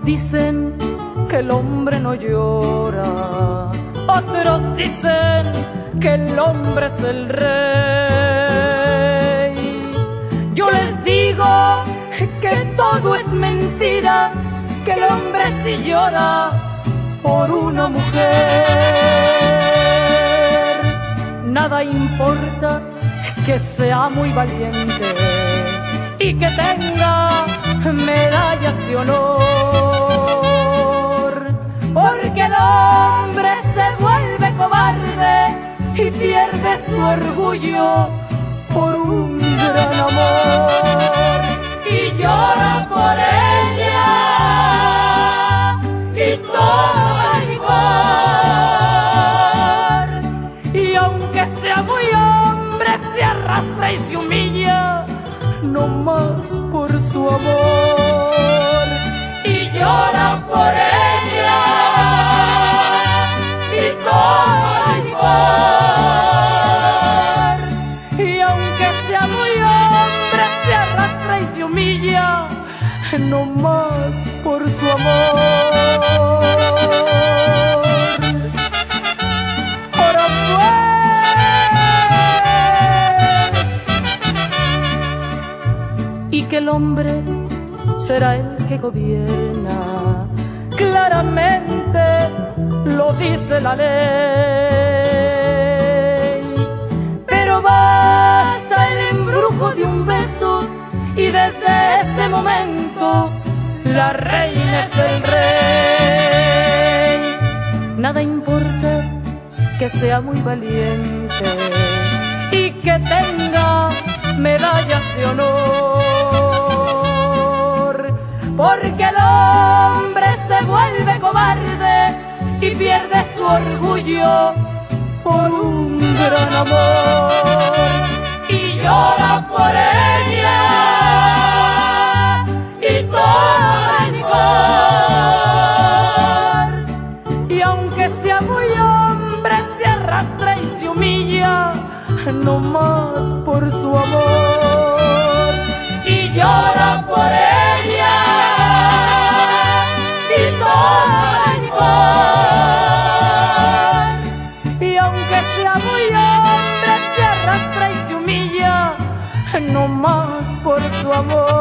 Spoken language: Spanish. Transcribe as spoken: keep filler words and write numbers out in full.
dicen que el hombre no llora, otros dicen que el hombre es el rey. Yo les digo que todo es mentira, que el hombre sí llora por una mujer. Nada importa que sea muy valiente y que tenga medallas de honor, porque el hombre se vuelve cobarde y pierde su orgullo por un gran amor, y llora por ella y toma licor, y aunque sea muy hombre se arrastra y se humilla no más por su amor, y llora por ella y toma licor, y aunque sea muy hombre se arrastra y se humilla no más por su amor. ¡Ora pues! Y que el hombre será el que gobierna, claramente lo dice la ley, pero basta el embrujo de un beso y desde ese momento la reina es el rey. Nada importa que sea muy valiente y que tenga medallas de honor, porque el hombre se vuelve cobarde y pierde su orgullo por un gran amor, y llora por ella y toma licor, y aunque sea muy hombre se arrastra y se humilla no más por su amor, y llora por ella y toma licor, y aunque sea muy hombre se arrastra y se humilla no más por su amor.